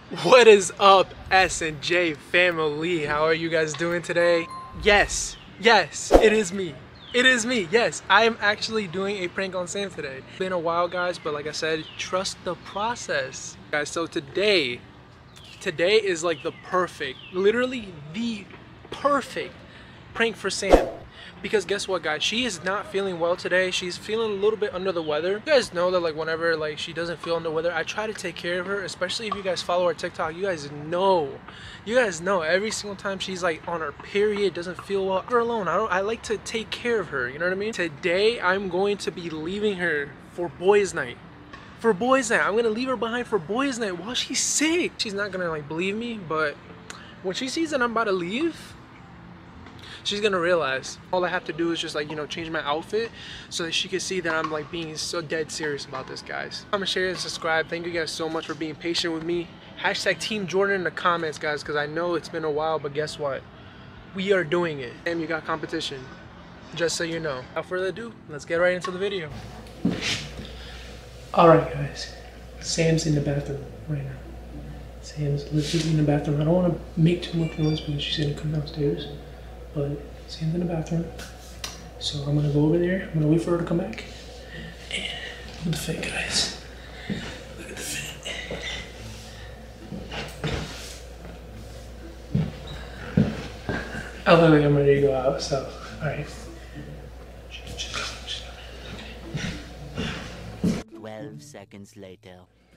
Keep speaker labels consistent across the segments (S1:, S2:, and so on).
S1: What is up, S&J family? How are you guys doing today? Yes, it is me. It is me, yes. I am actually doing a prank on Sam today. It's been a while, guys, but like I said, trust the process. Guys, so today is like the perfect, literally the perfect prank for Sam. Because guess what, guys, she is not feeling well today. She's feeling a little bit under the weather. You guys know that like whenever like she doesn't feel under the weather, I try to take care of her, especially if you guys follow our TikTok. You guys know every single time she's like on her period, doesn't feel well, leave her alone. I like to take care of her, you know what I mean? Today I'm going to be leaving her for boys night. For boys night. I'm gonna leave her behind for boys night while she's sick. She's not gonna like believe me, but when she sees that I'm about to leave, she's gonna realize all I have to do is just like, you know, change my outfit so that she can see that I'm like being so dead serious about this, guys. Comment, share, and subscribe. Thank you guys so much for being patient with me. Hashtag Team Jordan in the comments, guys, because I know it's been a while, but guess what? We are doing it. And you got competition, just so you know. Without further ado, let's get right into the video. Alright, guys. Sam's in the bathroom right now. Sam's literally in the bathroom. I don't want to make too much noise because she's gonna come downstairs. But Sam's in the bathroom, so I'm gonna go over there. I'm gonna wait for her to come back. And look at the fit, guys. Look at the fit. I look like I'm ready to go out, so alright.
S2: 12 seconds later.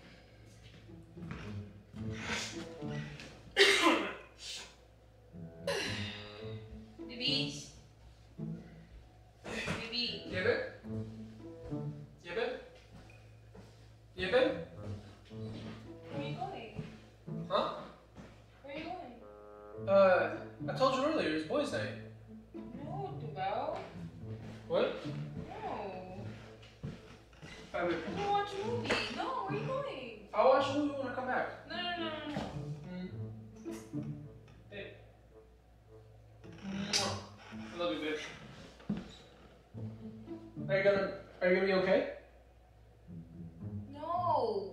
S3: Babies? Baby?
S1: Yeah, babe? Yeah, babe? Yeah, babe?
S3: Where are you going?
S1: Huh?
S3: Where are you going?
S1: I told you earlier, it's boys' night.
S3: No, Duval.
S1: What?
S3: No.
S1: Bye, babe.
S3: I'm gonna watch a movie. No, where are you going?
S1: I'll watch a movie when I come back.
S3: No.
S1: Hey. I love you, bitch. Are you gonna be okay?
S3: No.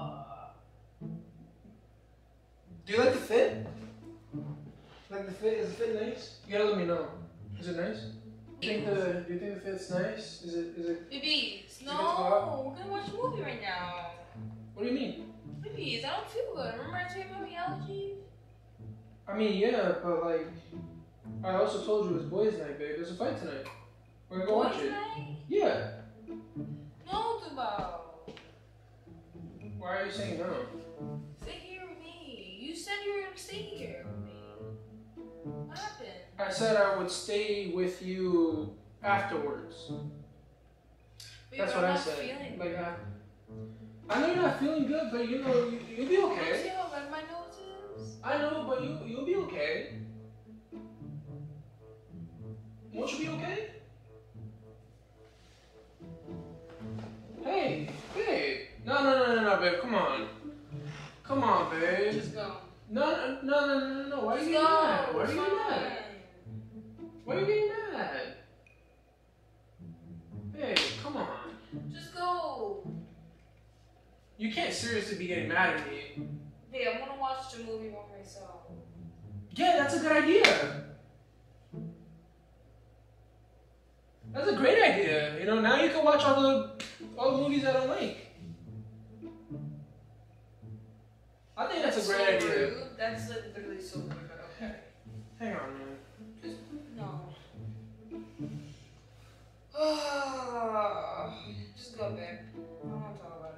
S1: Do you like the fit? Like the fit? Is the fit nice? You gotta let me know. Is it nice? Do you think the fit's nice? Is it?
S3: Babies,
S1: Is it good to go
S3: no. We're gonna watch a movie right now.
S1: What do you mean?
S3: Babies, I don't feel good. Remember I told you about my allergies?
S1: I mean, yeah, but like, I also told you it's boys' night, babe. There's a fight tonight. We're gonna go watch it.
S3: Night?
S1: Yeah.
S3: No, Duval.
S1: Why are you saying no?
S3: Stay here with me. You said you were gonna stay here with me. What happened?
S1: I said I would stay with you afterwards.
S3: Babe,
S1: That's
S3: I'm
S1: what I
S3: not
S1: said.
S3: feeling
S1: Like,
S3: good.
S1: I know you're not feeling good, but you know you'll be
S3: You see
S1: okay.
S3: how red my nose is?
S1: I know, but you'll be okay. Won't you be okay? Hey, babe. No, babe. Come on, babe.
S3: Just go.
S1: No. Why are you
S3: Just
S1: getting
S3: go.
S1: mad? Why are
S3: It's
S1: you getting mad?
S3: fine.
S1: Why are you getting mad? Babe, come on.
S3: Just go.
S1: You can't seriously be getting mad at me.
S3: Babe, I'm gonna watch the movie by myself.
S1: Yeah, that's a good idea. That's a great idea. You know, now you can watch all the movies I don't like. I think that's a great idea.
S3: Rude. That's like literally so rude, but okay.
S1: Hang on, man.
S3: Just no. Just go, babe. I don't want to talk about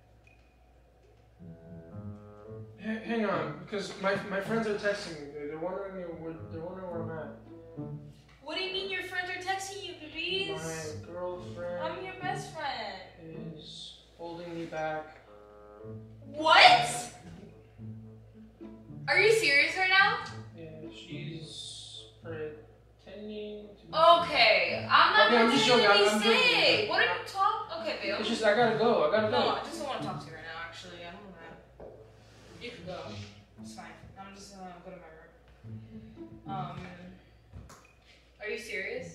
S3: it.
S1: Hang on, because my friends are texting me. They're wondering where I'm at.
S3: What do you mean your friends are texting you, babies?
S1: My girlfriend
S3: I'm your best friend.
S1: is holding me back.
S3: What? Are you serious right now?
S1: Yeah, she's pretending to be
S3: Okay, I'm not
S1: Okay, I'm just joking,
S3: pretending to
S1: I'm
S3: be
S1: joking.
S3: sick. What are you talking? Okay, babe.
S1: It's just, I gotta go.
S3: No, I just don't want to talk to you right now, actually. I don't want to. You can go. It's fine. I'm just gonna go to my room. Are you serious?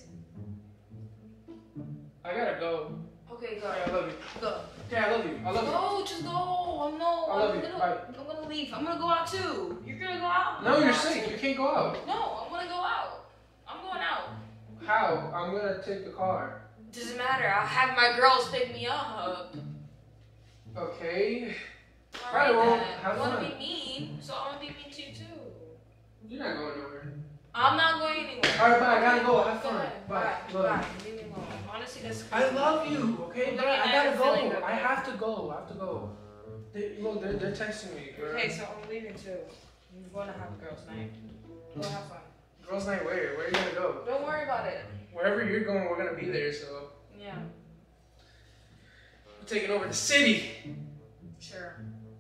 S1: I gotta go.
S3: Okay, go.
S1: Okay, I love you.
S3: Go.
S1: Okay, I love you. I love you.
S3: Go, just go. Oh no,
S1: I love you. Bye.
S3: I'm gonna leave. I'm gonna go out too. You're gonna go out?
S1: No, you're sick. You can't go out.
S3: No, I'm gonna go out. I'm going out.
S1: How? I'm gonna take the car.
S3: Doesn't matter. I'll have my girls pick me up.
S1: Okay.
S3: Alright,
S1: well,
S3: then.
S1: have
S3: You wanna
S1: fun.
S3: be mean, so I'm gonna be mean to you too.
S1: You're not going nowhere.
S3: I'm not going anywhere.
S1: Alright, bye. I gotta go. Have
S3: Go
S1: fun.
S3: ahead.
S1: Bye.
S3: Bye.
S1: Love you.
S3: Bye. Leave me alone. Honestly, that's
S1: I love you, okay? But I gotta
S3: feeling
S1: go.
S3: good.
S1: I have to go. I have to go. Look, they're texting me, girl.
S3: Okay, so I'm leaving too. I'm going to have a girls' night. Go have fun.
S1: Girls' night where? Where are you gonna go?
S3: Don't worry about it.
S1: Wherever you're going, we're gonna be there, so.
S3: Yeah.
S1: We're taking over the city.
S3: Sure.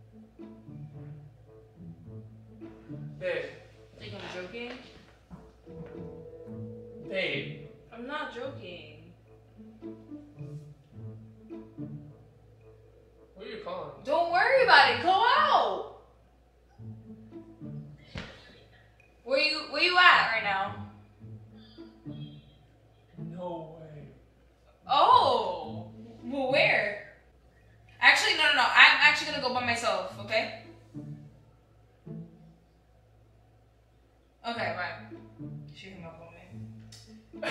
S1: Babe.
S3: Think I'm joking?
S1: Babe.
S3: I'm not joking.
S1: What are you calling?
S3: Don't worry about it. Go out. Where you at right now?
S1: No way.
S3: Oh. Well, where? Actually, no. I'm actually gonna go by myself. Okay. Okay, bye. She hung up on me.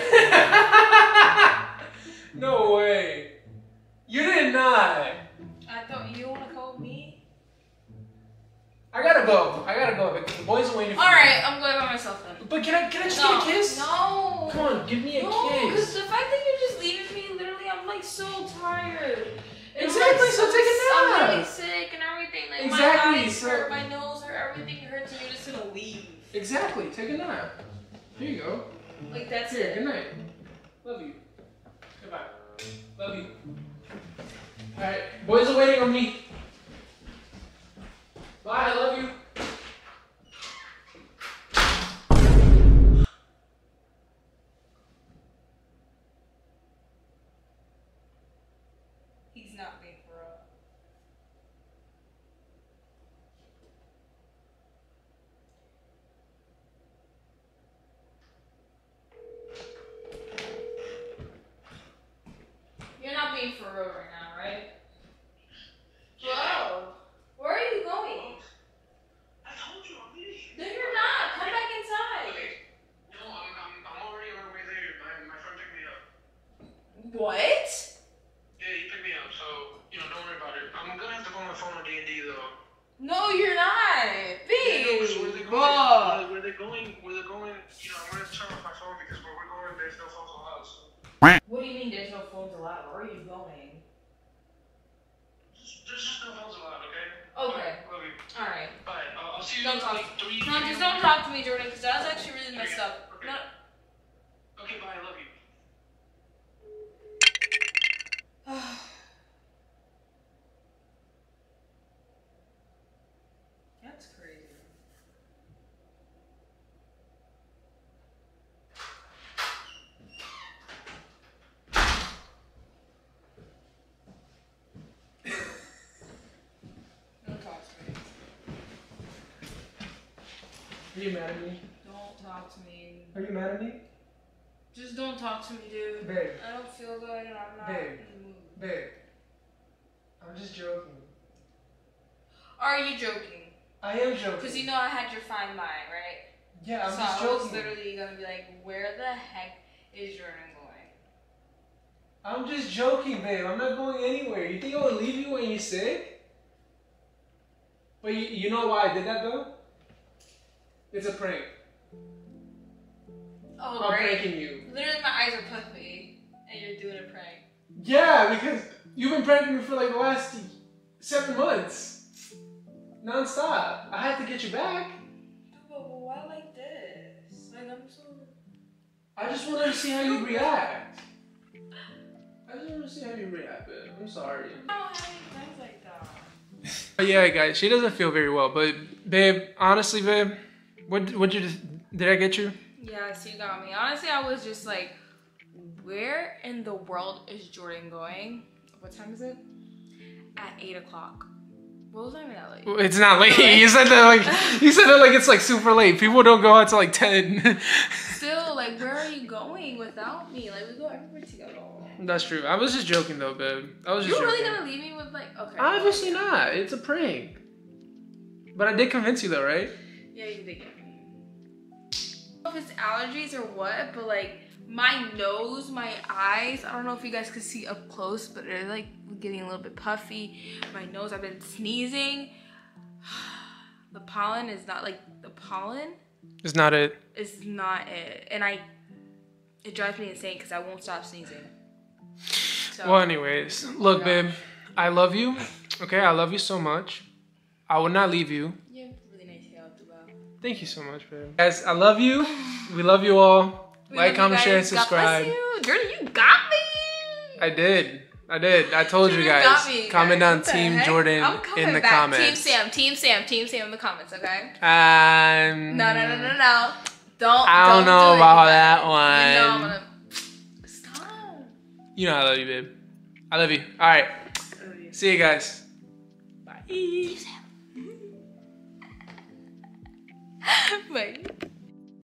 S1: No way. You did not.
S3: I thought you wanna call me.
S1: I gotta go. Because the boys are waiting for me.
S3: Alright, I'm going by myself then.
S1: But can I just get a kiss?
S3: No.
S1: Come on, give me a
S3: No, because
S1: kiss.
S3: the fact that you're just leaving me, literally, I'm like so tired. And
S1: Exactly,
S3: I'm,
S1: so take a
S3: I'm
S1: nap.
S3: really sick and everything. Like
S1: Exactly,
S3: my eyes
S1: so-
S3: hurt, my nose hurt, everything hurts, and you're just gonna leave.
S1: Exactly, take a nap. Here you go.
S3: Like that's
S1: Here,
S3: it.
S1: good night. Love you. Goodbye. Love you. Alright, boys are waiting on me. Bye, I love you.
S3: He's not being for real. You're not being for real right now, right? Bro, where are you going?
S4: I told you I'm leaving.
S3: No, you're not. Come back inside.
S4: Okay. No, I'm already on my way there. My friend picked me up.
S3: What?
S4: Yeah, he picked me up, so don't worry about it. I'm gonna have to go on my phone on D&D though.
S3: No, you're not.
S4: Yeah,
S3: Babe.
S4: no, 'cause where they going?
S3: Bro.
S4: Where they going? I'm gonna turn off my phone because where we're going, there's no phones allowed. So
S3: What do you mean there's no phones allowed? Where are you going?
S4: there's just no phones allowed, okay?
S3: Okay.
S4: Love you.
S3: Alright.
S4: Bye. I'll see you
S3: Don't
S4: in
S3: talk.
S4: like 3.
S3: No, just don't talk to me, Jordan, because that was actually really messed up.
S4: Okay.
S3: No.
S4: Okay, bye. I love you.
S3: That's crazy. Don't talk to me.
S1: Are you mad at me?
S3: Don't talk to me.
S1: Are you mad at me?
S3: Just don't talk to me, dude.
S1: Babe.
S3: I don't feel good and I'm not
S1: Babe.
S3: in the mood.
S1: Babe. I'm just joking.
S3: Are you joking?
S1: I am joking.
S3: Because you know I had your fine line, right?
S1: Yeah, I'm
S3: so
S1: just
S3: I was
S1: joking.
S3: literally gonna be like, where the heck is Jordan going?
S1: I'm just joking, babe. I'm not going anywhere. You think I would leave you when you're sick? But you know why I did that though? It's a prank.
S3: Oh,
S1: I'm
S3: right.
S1: pranking you.
S3: Literally, my eyes are puffy, and you're doing a prank.
S1: Yeah, because you've been pranking me for like the last 7 months. Non-stop. I had to get you back.
S3: Dude, but why like this? Like, I'm so...
S1: I just wanted to see how you react. I just want to see how you react, babe. I'm sorry.
S3: I don't have any plans like that.
S1: But yeah, guys, she doesn't feel very well. But babe, honestly, babe, did I get you?
S3: Yeah, so you got me. Honestly, I was just like, where in the world is Jordan going? What time is it? At 8 o'clock. Well, it's not even that late.
S1: It's not late. You said that like it's like super late. People don't go out till like 10.
S3: Still, like, where are you going without me? Like, we go everywhere together.
S1: That's true. I was just joking though, babe. I was just
S3: You're
S1: joking.
S3: really gonna leave me with like, okay.
S1: Obviously not. It's a prank. But I did convince you though, right?
S3: Yeah, you did get me. I don't know if it's allergies or what, but like my nose, my eyes, I don't know if you guys can see up close, but they're like getting a little bit puffy. My nose, I've been sneezing. The pollen is not like the pollen.
S1: It's not it.
S3: It's not it. And it drives me insane because I won't stop sneezing. So,
S1: Well, anyways, look, babe, I love you. Okay, I love you so much. I will not leave you.
S3: you have really nice hair out the bow.
S1: Thank you so much, babe. Guys, I love you. We love you all.
S3: We
S1: Like,
S3: love you
S1: comment, share, and
S3: guys. God
S1: subscribe.
S3: bless you. Jordan, you got me.
S1: I did. I told you
S3: Jordan
S1: guys.
S3: got me,
S1: Comment
S3: guys.
S1: down
S3: What the
S1: Team
S3: heck?
S1: Jordan
S3: I'm coming
S1: in the
S3: back.
S1: comments.
S3: Team Sam in the comments, okay?
S1: No.
S3: No.
S1: I don't know
S3: do it,
S1: about
S3: you
S1: that
S3: guys. You know I'm
S1: one.
S3: gonna stop.
S1: You know I love you, babe. I love you. All right. See you guys. Bye.
S3: Bye.